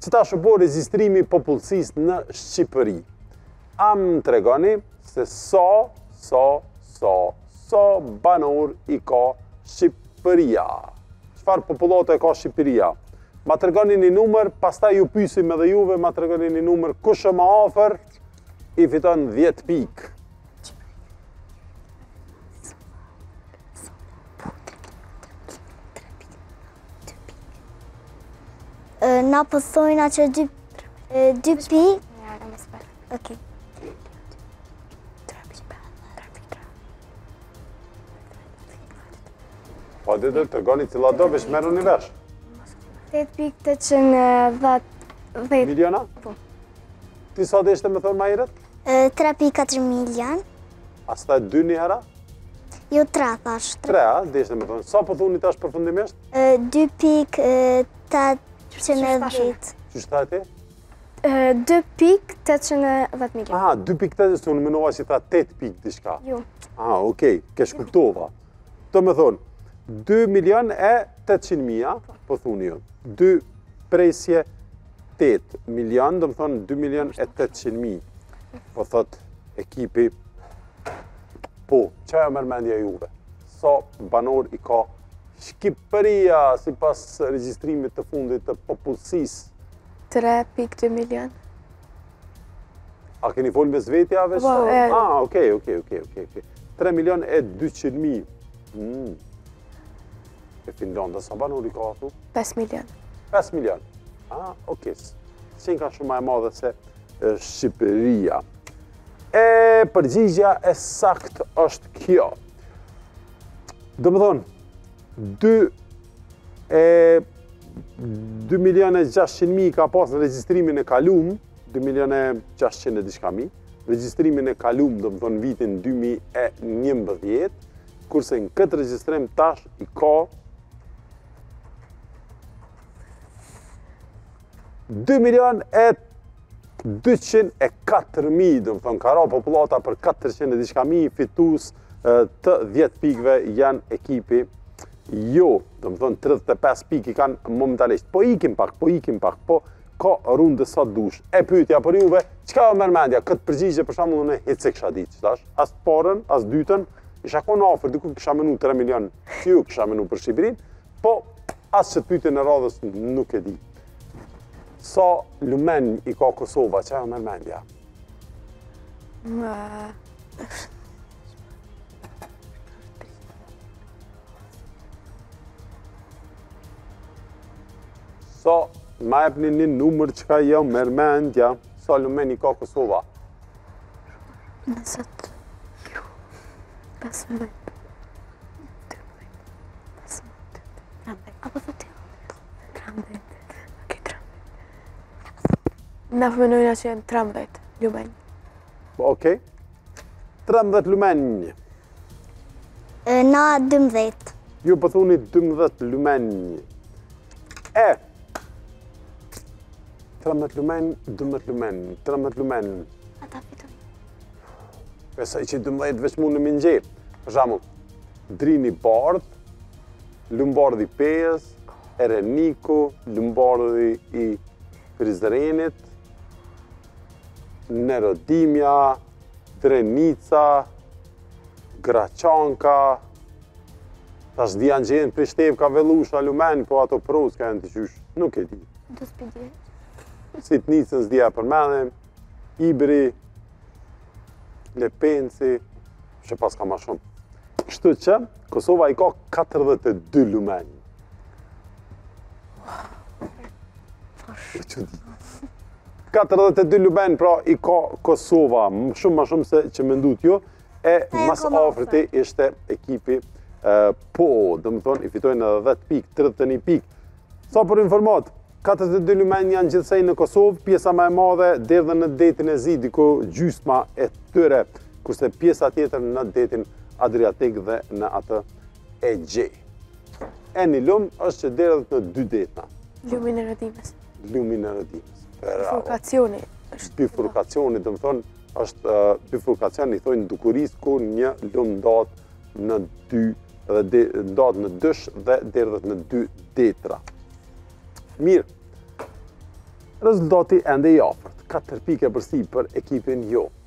Qëta shëpo registrimi popullsisë në Shqipëri. A më tregoni se sa banor i ka Shqipëria. Çfarë popullate ka Shqipëria? Ma tregoni një numër, pastaj ju pyesim edhe juve, ma tregoni një numër, kush është më afër, i fiton 10 pikë. Na pëthojna që 2 pikë. Okej. Po dhe tregoni cila do, veç merru një vesh. 8.810 Miliona? Po. Ti sa deshte me thonë ma herët? 3.4 milion. A s'ta 2 një hera? Jo 3 thash. 3, a? Deshte me thonë. Sa po thuni tash përfundimisht? 2.810. Qysh tha ti? 2.810 milion. Aha, 2.8, se unë mënova që tha 8 pikë diçka. Jo. Aha, okej, kesh kuptova. Do me thonë, 2.800.000, po thuni ju. 2 presje 8 milion, do me thonë 2.800.000. Po thot ekipi, po, që ajo mërmendja juve? Sa banor i ka Shqipëria si pas regjistrimit të fundit të popullsisë? 3.2 milion. A keni folë me zvetja veç? Okej. 3.200.000. E Finlanda sa banor i ka thu? 5 milion. 5 milion. Okej. Qenë ka shumë e madhe se Shqipëria. E përgjigja e sakt është kjo. Do më thonë, 2.600.000 ka pas në registrimin e kalum, 2.600.000 e diçka mi, registrimin e kalum, do më thonë, vitin 2011, kurse në këtë registrim tash i ka 2.204.000, do më thonë, ka ra populata për 400 e diçka mi, fitus të 10 pikëve janë ekipi jo, do më thonë 35 pikë i kanë momentalisht. Po ikim pak, ka runde sa dush. E pyetja për juve, çka o mërmendja, këtë përgjigje për shembull unë hiç se kisha ditë, thash, as parën, as dytën, isha konë afër, diku kisha menu 3 milion, që ju kisha menu për Shqipërinë, po as që të pyetjen e radhës nuk e di. Sa lumen i ka Kosova, çka o mërmendja? Sa, ma epni një numër që ka jo mërmendja, sa lumen i ka Kosova? 15. 13. Na përmenojna që jenë 13 lumen. Okej. 13 lumen. Na 12. Ju përthuni 12 lumen. 13 lumen. Ata fitoj. Pesa i që 12 veç mund në mingjel. Për shamull, Drini Bardh, Lumbardhi Pes, Ereniku, Lumbardhi i Prizrenit, Nerodimja, Drenica, Graçanka, tash dijan që jenë Prishtevka, Velusha, Lumen, po ato pros ka jenë të qysh, nuk e di. Do s'pidi. Sitnicën s'dija përmendem, Ibri, Lepenci, që pas ka ma shumë. Kështu që, Kosova i ka 42 lumen. 42 lumen, pra i ka Kosova, shumë ma shumë se që mendut ju, e mas afriti ishte ekipi po, dhe më thonë, i fitojnë edhe 10 pikë, 31 pikë. Sa për informat, 42 lumen janë gjithsej në Kosovë, pjesa ma e madhe deri dhe në detin e Zi, diku gjysma e tyre, kurse pjesa tjetër në detin Adriatik dhe në atë Egej. E një lumë është që deri dhe në 2 detna. Lumin e Rëdimës. Lumin e Rëdimës. Bifurkacioni. Bifurkacioni, dhe më thonë, është bifurkacioni, i thonë dukuris, ku një lumë ndatë në 2, ndatë në 2 dhe deri dhe në 2 detra. Mirë, rezultati ende i afërt. 4 pike përsi për ekipin jo.